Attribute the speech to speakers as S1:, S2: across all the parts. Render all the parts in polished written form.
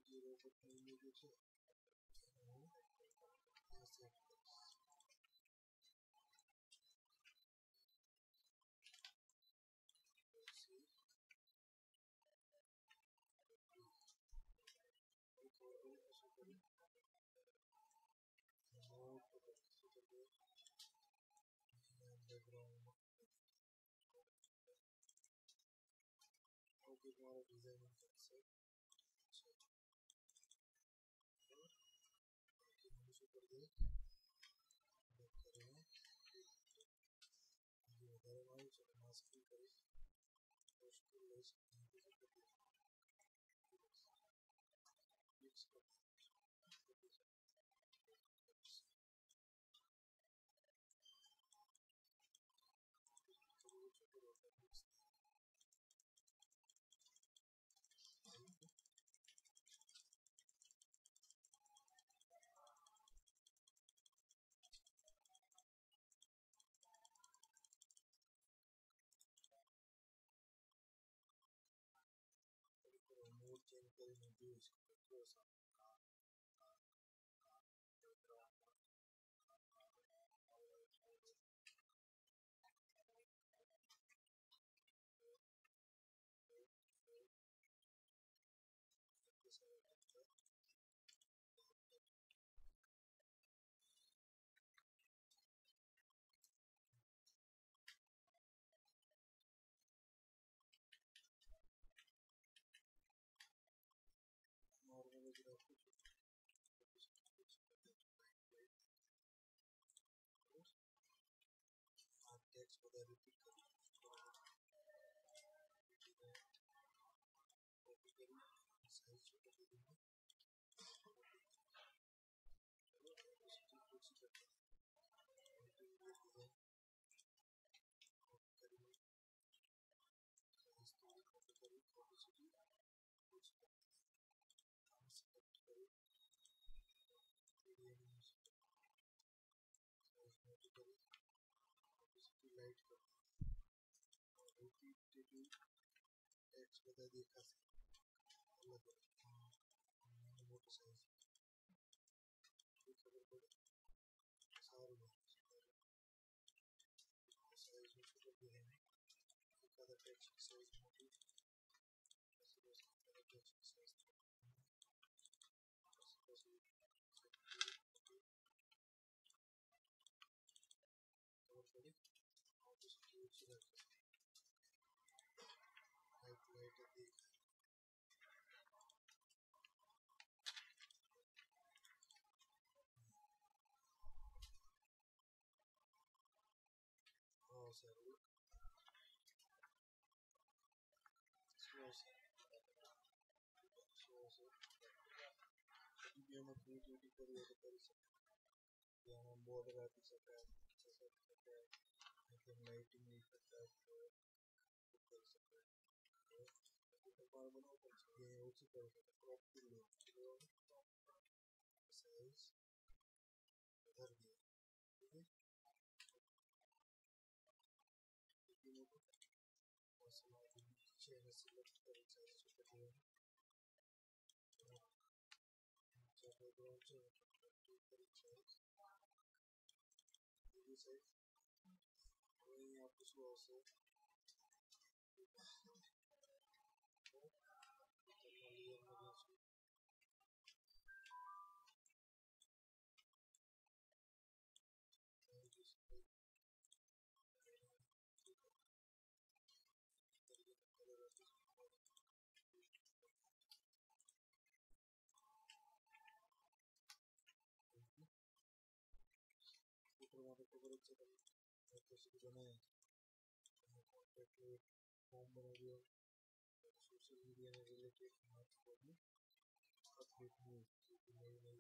S1: robot नहीं मुझे तो ऐसे बैकग्राउंड ओके तुम्हारा डिजाइनिंग कैसे कर दे करें ये बता रहा हूँ चलो मास्किंग करें उसको लेस मिक्स कर मोड चेंज करें नहीं इसको थोड़ा सा नॉर्मल ग्राफिक आप टेक्स्ट बता रिपीट करें कॉपी करें साइज छोटा कर देंगे उसकी कुछ करते हैं डिजाइन कॉपी करें साइज थोड़ी कॉपी करें ऑपोसिटी कुछ हम सेलेक्ट करें मीडियम साइज मोटी करें ऑपोसिटी लाइट करें रिपीटेटिव टेक्स्ट बता दिए खास अलग मोटे साइज की खबर पड़े सारे साइज में छोटे भी हैं एक आधा टेक्स्ट की साइज मोटी ऐसे बस आधा टेक्स्ट की साइज बस खबर पड़ी और उसकी ऊंची रख लाइट लाइट देख हाँ सर स्लो से कभी भी हम क्रिएटिविटी करिए तो कर सकते हैं हम बॉर्डर आती सकते हैं जैसा सकते हैं एकदम लाइटिंग नहीं करता है तो कर सकते हैं बार बनाओ कर सकते हैं उसी कर सकते हैं क्रॉप कर लो साइज भर दिया ठीक है तीनों को और समाज नीचे है सिलेक्ट करें साइज छोटा किया नीचे बैकग्राउंड से ठीक करें साइज ये साइज वही आप उसको ऐसे लेयर में जैसे ऊपर वाले कवरेज से कैसे बनाए कॉन्टैक्ट फॉर्म बना दिया सोशल मीडिया में रिलेटेड बात होगी अपडेट न्यूज नई नई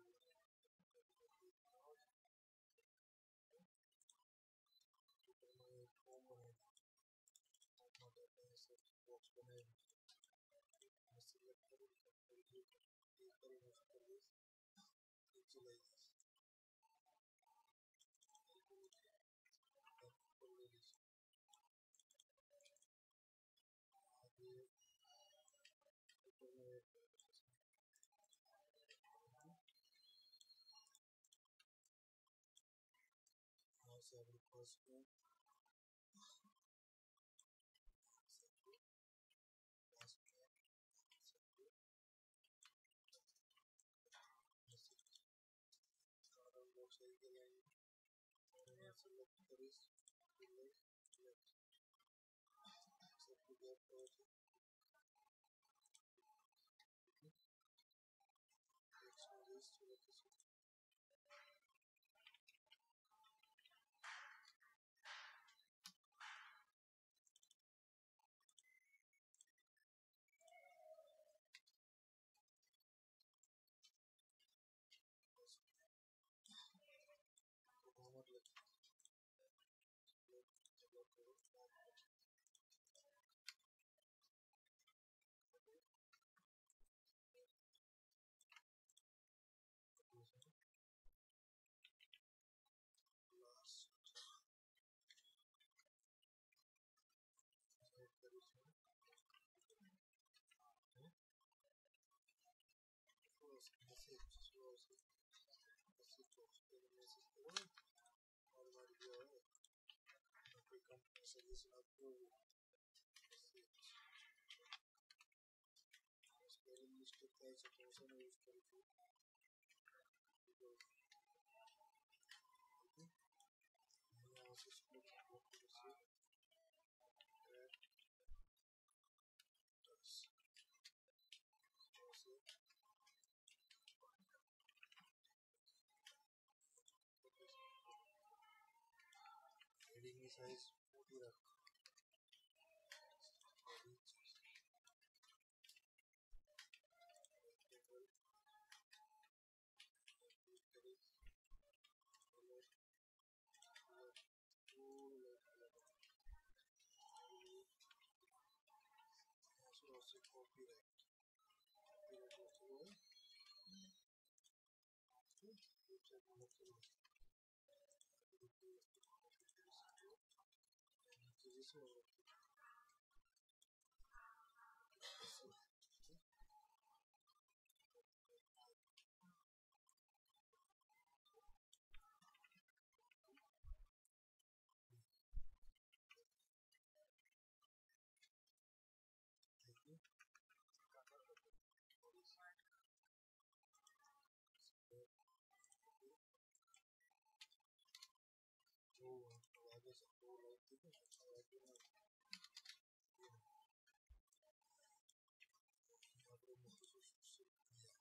S1: फॉर्म बनाए बॉक्स बनाए सिलेक्ट करें नीचे लाई आगे ऊपर में આપણી first name last name count box આવી ગયેલા અહીંયા સિલેક્ટ કરીશ સેટલી ગેપ કરો છો ટેક્સ્ટનું લિસ્ટ લખીશું મોહમ્મદ લાસ્ટ સેટ કરીશું મેસેજ શું આવશે મેસેજ બોક્સ પેલો મેસેજ કરો મારી ગયો હવે આપણી company suggestion approve spelling mistake થાય છે તો હું શેનો યુઝ કરું છું અહીંયા આવશે સ્પેલિંગ આવશે હેડિંગની સાઈઝ મોટી રાખો શું આવશે કોપીરાઇટ લખેલું હોય વેબસાઇટમાં લખેલું બધી વસ્તુ કોપી કરી શકીએ નીચે જઈશું જો લાગે છે બહુ લાઈટ થઈ ગયું લાગ્યું નથી આપણે મૂકીશું સોશિયલ મીડિયા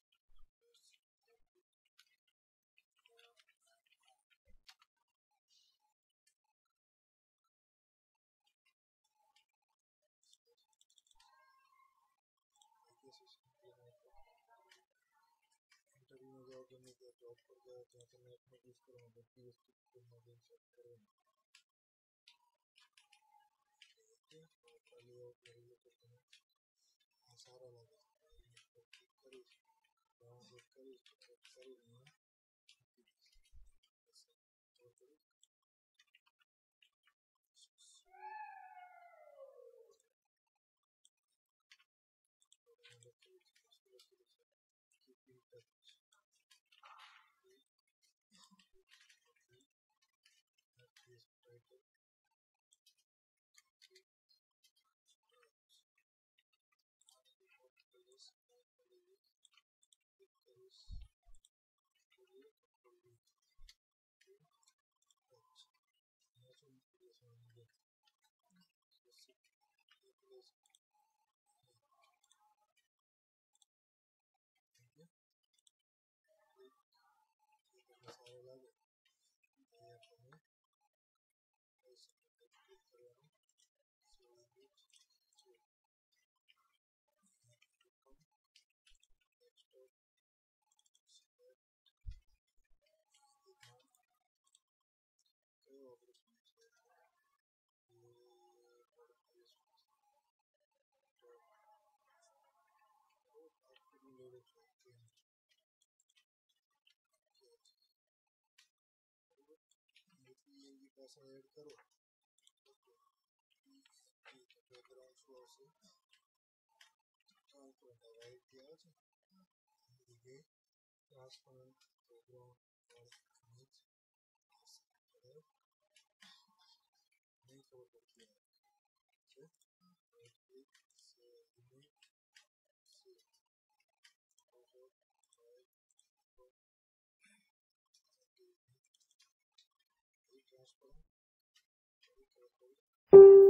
S1: ઇન્ટરવ્યુમાં જાઓ ગમે ત્યાં જોબ પર જાઓ ત્યાં તમે એપનો યુઝ કરવાનો બધી વસ્તુ ગૂગલમાં જઈને સર્ચ કરવાની ખાલી આઉટ રિલેટેડ તમે આ સારા લાગે છે ઇમેજ પર ક્લિક કરીશ ડાઉનલોડ કરીશ ટાઈપ કરીને મૂકી દઈશ સ્ટોર કરીશ keep in touch this title સારો લાગે અહીંયા તમે કહી શકો ક્લિક કરવાનું કયો ઓપરેશન છે યુપીઆઈ પાસવર્ડ એડ કરો બેકગ્રાઉન્ડ શું આવશે ટ્રાન્સપરન્ટ વાઇટ જે આવે છે જગ્યાએ ટ્રાન્સપરન્ટ બેકગ્રાઉન્ડ ઇમેજ ખબર પડતી આવે છે. Right click, say image, see, photo, file, transparent, very careful.